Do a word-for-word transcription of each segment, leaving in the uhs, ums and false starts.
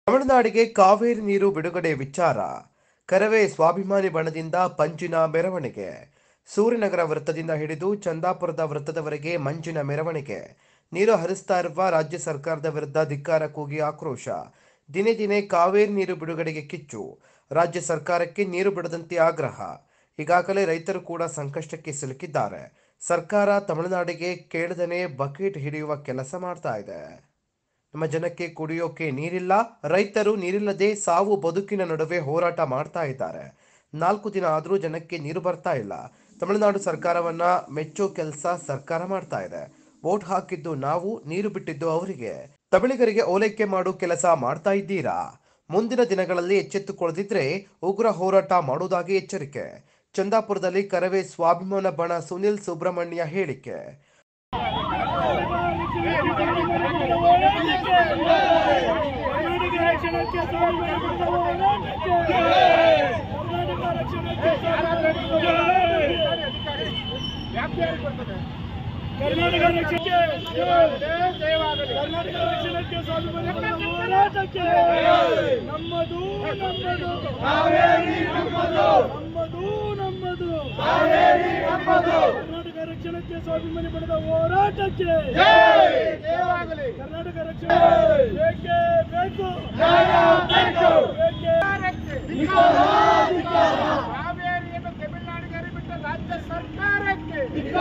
ತಮಿಳುನಾಡಿಗೆ ಕಾವೇರಿ ನೀರು ಬಿಡುಗಡೆ ವಿಚಾರ ಕರವೇ ಸ್ವಾಭಿಮಾನಿ ಬಣದಿಂದ ಪಂಜಿನ ಮೆರವಣಿಗೆ. ಸೂರ್ಯನಗರ ವೃತ್ತದಿಂದ ಹಿಡಿದು ಚಂದಾಪುರದ ವೃತ್ತದವರೆಗೆ ಮಂಜಿನ ಮೆರವಣಿಗೆ. ನೀರು ಹರಿಸ್ತಾ ಇರುವ ರಾಜ್ಯ ಸರ್ಕಾರದ ವಿರುದ್ಧ ಧಿಕ್ಕಾರ ಕೂಗಿ ಆಕ್ರೋಶ. ದಿನೇ ದಿನೇ ಕಾವೇರಿ ನೀರು ಬಿಡುಗಡೆಗೆ ಕಿಚ್ಚು. ರಾಜ್ಯ ಸರ್ಕಾರಕ್ಕೆ ನೀರು ಬಿಡದಂತೆ ಆಗ್ರಹ. ಈಗಾಗಲೇ ರೈತರು ಕೂಡ ಸಂಕಷ್ಟಕ್ಕೆ ಸಿಲುಕಿದ್ದಾರೆ. ಸರ್ಕಾರ ತಮಿಳುನಾಡಿಗೆ ಕೇಳದನೆ ಬಕೆಟ್ ಹಿಡಿಯುವ ಕೆಲಸ ಮಾಡ್ತಾ ಇದೆ. ನಮ್ಮ ಜನಕ್ಕೆ ಕುಡಿಯೋಕೆ ನೀರಿಲ್ಲ, ರೈತರು ನೀರಿಲ್ಲದೆ ಸಾವು ಬದುಕಿನ ನಡುವೆ ಹೋರಾಟ ಮಾಡ್ತಾ ಇದ್ದಾರೆ. ನಾಲ್ಕು ದಿನ ಆದರೂ ಜನಕ್ಕೆ ನೀರು ಬರ್ತಾ ಇಲ್ಲ. ತಮಿಳುನಾಡು ಸರ್ಕಾರವನ್ನ ಮೆಚ್ಚೋ ಕೆಲಸ ಸರ್ಕಾರ ಮಾಡ್ತಾ ಇದೆ. ವೋಟ್ ಹಾಕಿದ್ದು ನಾವು, ನೀರು ಬಿಟ್ಟಿದ್ದು ಅವರಿಗೆ. ತಮಿಳಿಗರಿಗೆ ಓಲೈಕೆ ಮಾಡೋ ಕೆಲಸ ಮಾಡ್ತಾ ಇದ್ದೀರಾ? ಮುಂದಿನ ದಿನಗಳಲ್ಲಿ ಎಚ್ಚೆತ್ತುಕೊಳ್ಳದಿದ್ರೆ ಉಗ್ರ ಹೋರಾಟ ಮಾಡುವುದಾಗಿ ಎಚ್ಚರಿಕೆ. ಚಂದಾಪುರದಲ್ಲಿ ಕರವೇ ಸ್ವಾಭಿಮಾನ ಬಣ ಸುನಿಲ್ ಸುಬ್ರಹ್ಮಣ್ಯ ಹೇಳಿಕೆ. ಕರ್ನಾಟಕ ರಕ್ಷಣೆಗೆ ಕರ್ನಾಟಕ ರಕ್ಷಣೆಗೆ ಸ್ವಾಭಿಮಾನ ಹೋರಾಟಕ್ಕೆ ನಮ್ಮದು ನಮ್ಮದು ನಮ್ಮದು ನಮ್ಮದು ಕರ್ನಾಟಕ ರಕ್ಷಣೆಗೆ ಸ್ವಾಭಿಮಾನಿ ಬಣದ ಹೋರಾಟಕ್ಕೆ ಕರ್ನಾಟಕ ರಕ್ಷಣೆ ಬೇಕೇ ಬೇಕು. ಕಾವೇರಿಯನ್ನು ತಮಿಳುನಾಡಿಗೆ ಹರಿಬಿಟ್ಟ ರಾಜ್ಯ ಸರ್ಕಾರಕ್ಕೆ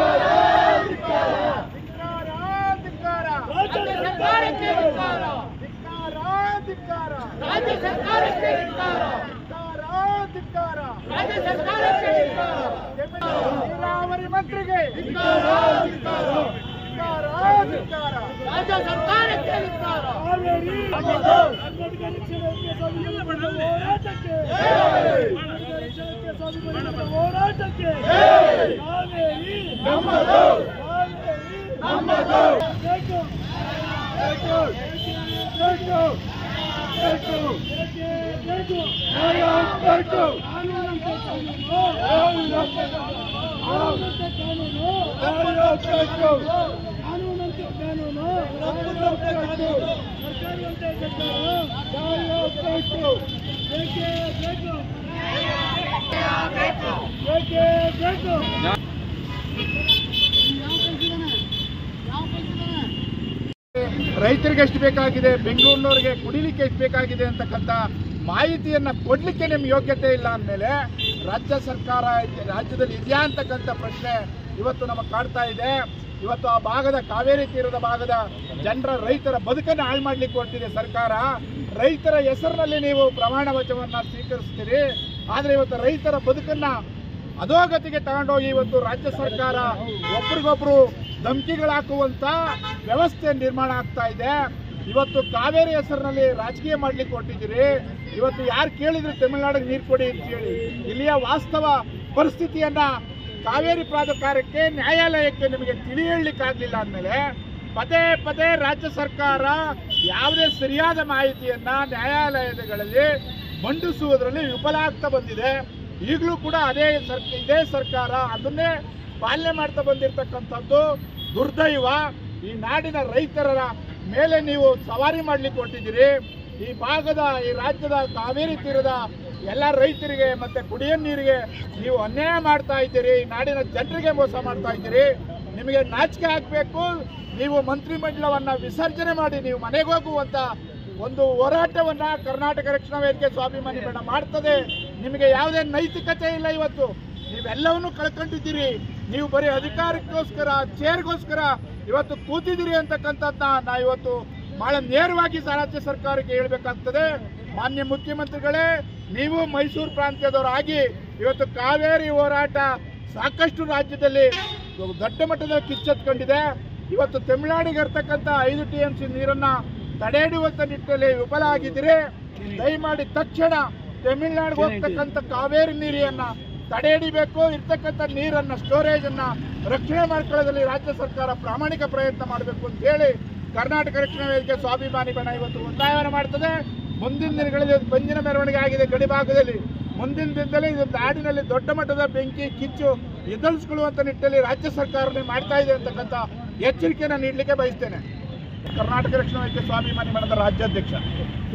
ನೀರಾವರಿ ಮಂತ್ರಿಗೆ ರಾಜ್ಯ ಸರ್ಕಾರಕ್ಕೆ ಹೋರಾಟಕ್ಕೆ ಕಾವೇರಿ ನಮ್ಮದು ನಮ್ಮದು ಬೇಕು ಬೇಕು ಬೇಕು ಬೇಕು ಬೇಕು ಬೇಕು ಕಾನೂನಂತೆ ಕಾನೂನು ಸರ್ಕಾರವಂತೆ ಸರ್ಕಾರ ಬೇಕೇ ಬೇಕು ಬೇಕೇ ಬೇಕು. ರೈತರಿಗೆ ಎಷ್ಟು ಬೇಕಾಗಿದೆ, ಬೆಂಗಳೂರಿನವರಿಗೆ ಕುಡಿಲಿಕ್ಕೆ ಎಷ್ಟು ಬೇಕಾಗಿದೆ ಅಂತಕ್ಕಂಥ ಮಾಹಿತಿಯನ್ನು ಕೊಡಲಿಕ್ಕೆ ನಿಮ್ಗೆ ಯೋಗ್ಯತೆ ಇಲ್ಲ ಅಂದಮೇಲೆ ರಾಜ್ಯ ಸರ್ಕಾರ ರಾಜ್ಯದಲ್ಲಿ ಇದೆಯಾ ಅಂತಕ್ಕಂಥ ಪ್ರಶ್ನೆ ಇವತ್ತು ನಮಗೆ ಕಾಡ್ತಾ ಇದೆ. ಇವತ್ತು ಆ ಭಾಗದ ಕಾವೇರಿ ತೀರದ ಭಾಗದ ಜನರ ರೈತರ ಬದುಕನ್ನು ಹಾಳು ಮಾಡಲಿಕ್ಕೆ ಹೊರಟಿದೆ ಸರ್ಕಾರ. ರೈತರ ಹೆಸರಿನಲ್ಲಿ ನೀವು ಪ್ರಮಾಣ ವಚನವನ್ನು ಸ್ವೀಕರಿಸ್ತೀರಿ, ಆದರೆ ಇವತ್ತು ರೈತರ ಬದುಕನ್ನು ಅಧೋಗತಿಗೆ ತಗೊಂಡೋಗಿ ಇವತ್ತು ರಾಜ್ಯ ಸರ್ಕಾರ ಒಬ್ರಿಗೊಬ್ರು ಧಮಕಿಗಳಾಕುವಂಥ ವ್ಯವಸ್ಥೆ ನಿರ್ಮಾಣ ಆಗ್ತಾ ಇದೆ. ಇವತ್ತು ಕಾವೇರಿ ಹೆಸರಿನಲ್ಲಿ ರಾಜಕೀಯ ಮಾಡ್ಲಿಕ್ಕೆ ಹೊರಟಿದ್ದೀರಿ. ಇವತ್ತು ಯಾರು ಕೇಳಿದ್ರು ತಮಿಳುನಾಡಿಗೆ ನೀರು ಕೊಡಿ ಅಂತ ಹೇಳಿ, ಇಲ್ಲಿಯ ವಾಸ್ತವ ಪರಿಸ್ಥಿತಿಯನ್ನ ಕಾವೇರಿ ಪ್ರಾಧಿಕಾರಕ್ಕೆ ನ್ಯಾಯಾಲಯಕ್ಕೆ ನಿಮಗೆ ತಿಳಿ ಹೇಳಲಿಕ್ಕಾಗಲಿಲ್ಲ ಅಂದಮೇಲೆ ಪದೇ ಪದೇ ರಾಜ್ಯ ಸರ್ಕಾರ ಯಾವುದೇ ಸರಿಯಾದ ಮಾಹಿತಿಯನ್ನ ನ್ಯಾಯಾಲಯಗಳಲ್ಲಿ ಮಂಡಿಸುವುದರಲ್ಲಿ ವಿಫಲ ಆಗ್ತಾ ಬಂದಿದೆ. ಈಗಲೂ ಕೂಡ ಅದೇ ಸರ್ ಇದೇ ಸರ್ಕಾರ ಅದನ್ನೇ ಪಾಲನೆ ಮಾಡ್ತಾ ಬಂದಿರತಕ್ಕಂಥದ್ದು ದುರ್ದೈವ. ಈ ನಾಡಿನ ರೈತರ ಮೇಲೆ ನೀವು ಸವಾರಿ ಮಾಡ್ಲಿಕ್ಕೆ ಹೊರಟಿದ್ದೀರಿ. ಈ ಭಾಗದ ಈ ರಾಜ್ಯದ ಕಾವೇರಿ ತೀರದ ಎಲ್ಲ ರೈತರಿಗೆ ಮತ್ತೆ ಕುಡಿಯೋ ನೀರಿಗೆ ನೀವು ಅನ್ಯಾಯ ಮಾಡ್ತಾ ಇದ್ದೀರಿ. ಈ ನಾಡಿನ ಜನರಿಗೆ ಮೋಸ ಮಾಡ್ತಾ ಇದ್ದೀರಿ. ನಿಮಗೆ ನಾಚಿಕೆ ಆಗಬೇಕು. ನೀವು ಮಂತ್ರಿಮಂಡಲವನ್ನ ವಿಸರ್ಜನೆ ಮಾಡಿ ನೀವು ಮನೆಗೆ ಹೋಗುವಂತ ಒಂದು ಹೋರಾಟವನ್ನ ಕರ್ನಾಟಕ ರಕ್ಷಣಾ ವೇದಿಕೆ ಸ್ವಾಭಿಮಾನಿ ಬಣ ಮಾಡ್ತದೆ. ನಿಮಗೆ ಯಾವುದೇ ನೈತಿಕತೆ ಇಲ್ಲ. ಇವತ್ತು ನೀವೆಲ್ಲವನ್ನೂ ಕಳ್ಕೊಂಡಿದ್ದೀರಿ. ನೀವು ಬರೀ ಅಧಿಕಾರಕ್ಕೋಸ್ಕರ ಚೇರ್ಗೋಸ್ಕರ ಇವತ್ತು ಕೂತಿದ್ದೀರಿ ಅಂತಕ್ಕಂಥದ್ದನ್ನ ನಾ ಇವತ್ತು ಬಹಳ ನೇರವಾಗಿ ರಾಜ್ಯ ಸರ್ಕಾರಕ್ಕೆ ಹೇಳಬೇಕಾಗ್ತದೆ. ಮಾನ್ಯ ಮುಖ್ಯಮಂತ್ರಿಗಳೇ, ನೀವು ಮೈಸೂರು ಪ್ರಾಂತ್ಯದವರಾಗಿ ಇವತ್ತು ಕಾವೇರಿ ಹೋರಾಟ ಸಾಕಷ್ಟು ರಾಜ್ಯದಲ್ಲಿ ದೊಡ್ಡ ಮಟ್ಟದಲ್ಲಿ ಕಿಚ್ಚೆತ್ಕೊಂಡಿದೆ. ಇವತ್ತು ತಮಿಳುನಾಡಿಗೆ ಇರ್ತಕ್ಕಂಥ ಐದು ಟಿ ಎಂ ಸಿ ನೀರನ್ನ ತಡೆ ಹಿಡಿಯುವಂತ ನಿಟ್ಟಿನಲ್ಲಿ ವಿಫಲ ಆಗಿದ್ದೀರಿ. ದಯಮಾಡಿ ತಕ್ಷಣ ತಮಿಳುನಾಡಿಗೆ ಹೋಗ್ತಕ್ಕಂಥ ಕಾವೇರಿ ನೀರನ್ನ ತಡೆ ಹಿಡಿಬೇಕು. ಇರ್ತಕ್ಕಂಥ ನೀರನ್ನ ಸ್ಟೋರೇಜ್ ಅನ್ನ ರಕ್ಷಣೆ ಮಾಡ್ಕೊಳ್ಳೋದ್ರಲ್ಲಿ ರಾಜ್ಯ ಸರ್ಕಾರ ಪ್ರಾಮಾಣಿಕ ಪ್ರಯತ್ನ ಮಾಡಬೇಕು ಅಂತ ಹೇಳಿ ಕರ್ನಾಟಕ ರಕ್ಷಣಾ ವೇದಿಕೆ ಸ್ವಾಭಿಮಾನಿ ಬಣ ಇವತ್ತು ಒತ್ತಾಯವನ್ನು ಮಾಡ್ತದೆ. ಮುಂದಿನ ದಿನಗಳಲ್ಲಿ ಪಂಜಿನ ಮೆರವಣಿಗೆ ಆಗಿದೆ ಗಡಿ ಭಾಗದಲ್ಲಿ. ಮುಂದಿನ ದಿನದಲ್ಲಿ ಇದು ನಾಡಿನಲ್ಲಿ ದೊಡ್ಡ ಮಟ್ಟದ ಬೆಂಕಿ ಕಿಚ್ಚು ಎದುರಿಸಿಕೊಳ್ಳುವಂತ ನಿಟ್ಟಿನಲ್ಲಿ ರಾಜ್ಯ ಸರ್ಕಾರನೇ ಮಾಡ್ತಾ ಇದೆ ಅಂತಕ್ಕಂಥ ಎಚ್ಚರಿಕೆಯನ್ನು ನೀಡಲಿಕ್ಕೆ ಬಯಸ್ತೇನೆ. ಕರ್ನಾಟಕ ರಕ್ಷಣಾ ವೇದಿಕೆ ಸ್ವಾಭಿಮಾನಿ ಬಣದ ರಾಜ್ಯಾಧ್ಯಕ್ಷ.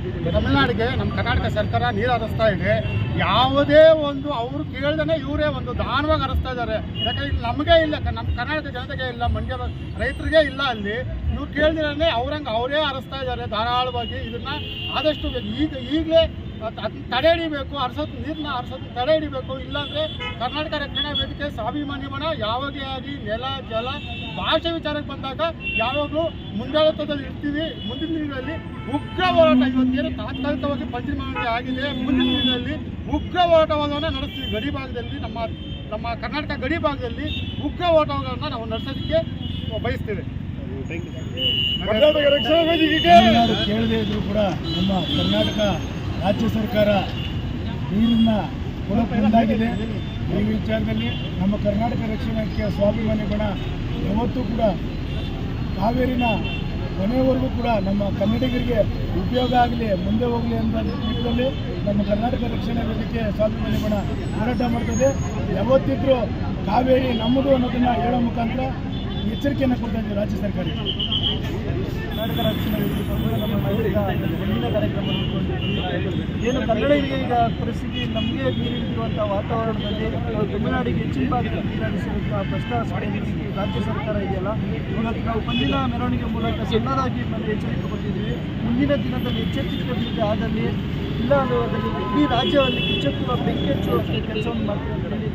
ತಮಿಳುನಾಡಿಗೆ ನಮ್ಮ ಕರ್ನಾಟಕ ಸರ್ಕಾರ ನೀರು ಹರಿಸ್ತಾ ಇದೆ. ಯಾವುದೇ ಒಂದು ಅವರು ಕೇಳ್ದೇ ಇವರೇ ಒಂದು ದಾನವಾಗಿ ಹರಿಸ್ತಾ ಇದ್ದಾರೆ. ಯಾಕಂದ್ರೆ ಇಲ್ಲಿ ನಮಗೆ ಇಲ್ಲ, ನಮ್ಮ ಕರ್ನಾಟಕ ಜನತೆಗೆ ಇಲ್ಲ, ಮಂಡ್ಯ ರೈತರಿಗೆ ಇಲ್ಲ. ಅಲ್ಲಿ ಇವ್ರು ಕೇಳ್ದಿರೇ ಅವ್ರಂಗೆ ಅವರೇ ಹರಿಸ್ತಾ ಇದ್ದಾರೆ ಧಾರಾಳವಾಗಿ. ಇದನ್ನ ಆದಷ್ಟು ಈಗ ಈಗಲೇ ತಡೆ ಹಿಡಿಬೇಕು, ಹರಿಸೋದು ನೀರನ್ನ ಹರಿಸೋದು ತಡೆ ಹಿಡಿಬೇಕು. ಇಲ್ಲಾಂದರೆ ಕರ್ನಾಟಕ ರಕ್ಷಣಾ ವೇದಿಕೆ ಸ್ವಾಭಿಮಾನಿ ಬಣ ಯಾವಾಗಲೇ ಆಗಿ ನೆಲ ಜಲ ಭಾಷೆ ವಿಚಾರಕ್ಕೆ ಬಂದಾಗ ಯಾವಾಗಲೂ ಮುಂದಾಳತ್ವದಲ್ಲಿ ಇರ್ತೀವಿ. ಮುಂದಿನ ದಿನಗಳಲ್ಲಿ ಉಗ್ರ ಹೋರಾಟ, ಇವತ್ತೇನು ತಾತ್ಕಾಲಿಕವಾಗಿ ಪಂಚನಾಮೆ ಆಗಿದೆ, ಮುಂದಿನ ದಿನಗಳಲ್ಲಿ ಉಗ್ರ ಹೋರಾಟವನ್ನು ನಡೆಸ್ತೀವಿ. ಗಡಿ ಭಾಗದಲ್ಲಿ ನಮ್ಮ ನಮ್ಮ ಕರ್ನಾಟಕ ಗಡಿ ಭಾಗದಲ್ಲಿ ಉಗ್ರ ಹೋರಾಟಗಳನ್ನು ನಾವು ನಡೆಸೋದಕ್ಕೆ ಬಯಸ್ತೇವೆ. ಕರ್ನಾಟಕ ರಕ್ಷಣಾ ವೇದಿಕೆಗೆ ಕೇಳದೇ ಇದ್ರು ಕೂಡ ನಮ್ಮ ಕರ್ನಾಟಕ ರಾಜ್ಯ ಸರ್ಕಾರ ನೀರನ್ನ ಕೊಡೋಕೆ ಮುಂದಾಗಿದೆ. ಈ ವಿಚಾರದಲ್ಲಿ ನಮ್ಮ ಕರ್ನಾಟಕ ರಕ್ಷಣೆಗೆ ಸ್ವಾಭಿಮಾನಿ ಬಣ ಯಾವತ್ತೂ ಕೂಡ ಕಾವೇರಿನ ಕೊನೆಯವರೆಗೂ ಕೂಡ ನಮ್ಮ ಕನ್ನಡಿಗರಿಗೆ ಉಪಯೋಗ ಆಗಲಿ, ಮುಂದೆ ಹೋಗಲಿ ಅಂತ ನಿಟ್ಟಿನಲ್ಲಿ ನಮ್ಮ ಕರ್ನಾಟಕ ರಕ್ಷಣಾ ವೇದಿಕೆ ಸ್ವಾಭಿಮಾನಿ ಬಣ ಹೋರಾಟ ಮಾಡ್ತದೆ. ಯಾವತ್ತಿದ್ರೂ ಕಾವೇರಿ ನಮ್ಮದು ಅನ್ನೋದನ್ನು ಹೇಳೋ ಮುಖಾಂತರ ಎಚ್ಚರಿಕೆಯನ್ನು ಕೊಡ್ತಾ ಇದ್ದೀವಿ ರಾಜ್ಯ ಸರ್ಕಾರ. ಕರ್ನಾಟಕ ರಕ್ಷಣಾ ವೇದಿಕೆ ನಮ್ಮ ನಾಯಕ ಮುಂದಿನ ಕಾರ್ಯಕ್ರಮ ಏನು ಕನ್ನಡಿಗರಿಗೆ ಈಗ ಪರಿಸ್ಥಿತಿ ನಮಗೆ ನೀರಿರುವಂಥ ವಾತಾವರಣದಲ್ಲಿ ತಮಿಳುನಾಡಿಗೆ ಹೆಚ್ಚಿನ ಭಾಗದಲ್ಲಿ ನೀರಿಸುವಂಥ ಭ್ರಷ್ಟಾಚಾರ ರಾಜ್ಯ ಸರ್ಕಾರ ಇದೆಯಲ್ಲ, ಇವತ್ತು ನಾವು ಬಂದಿನ ಮೆರವಣಿಗೆ ಮೂಲಕ ಸಣ್ಣದಾಗಿ ಮತ್ತೆ ಎಚ್ಚರಿಕೆ ಕೊಟ್ಟಿದ್ದೀವಿ. ಮುಂದಿನ ದಿನದಲ್ಲಿ ಎಚ್ಚೆತ್ತುಕೊಂಡಿದ್ದೆ ಆದಲ್ಲಿ ಇಲ್ಲ ಅನ್ನೋದ್ರಲ್ಲಿ ಇಡೀ ರಾಜ್ಯದಲ್ಲಿ ಕಿಚ್ಚೆತ್ತುವ ಬೆಂಕಿ ಹಚ್ಚುವ ಕೆಲಸವನ್ನು ಮಾಡ್ತೀವಿ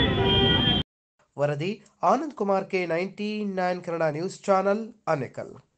ವರದಿ Anand Kumar K ninety nine Kannada news channel, Anekal.